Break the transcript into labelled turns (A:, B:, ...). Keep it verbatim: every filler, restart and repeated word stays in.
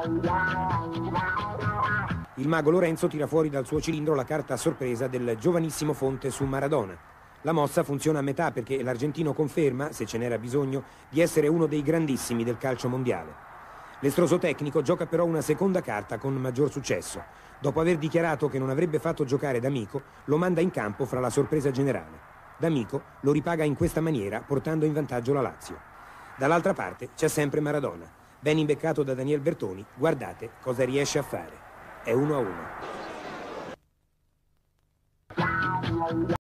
A: Il mago Lorenzo tira fuori dal suo cilindro la carta a sorpresa del giovanissimo Fonte su Maradona. La mossa funziona a metà perché l'argentino conferma, se ce n'era bisogno, di essere uno dei grandissimi del calcio mondiale. L'estroso tecnico gioca però una seconda carta con maggior successo. Dopo aver dichiarato che non avrebbe fatto giocare D'Amico, lo manda in campo fra la sorpresa generale. D'Amico lo ripaga in questa maniera, portando in vantaggio la Lazio. Dall'altra parte c'è sempre Maradona. Ben imbeccato da Daniel Bertoni, guardate cosa riesce a fare. È uno a uno.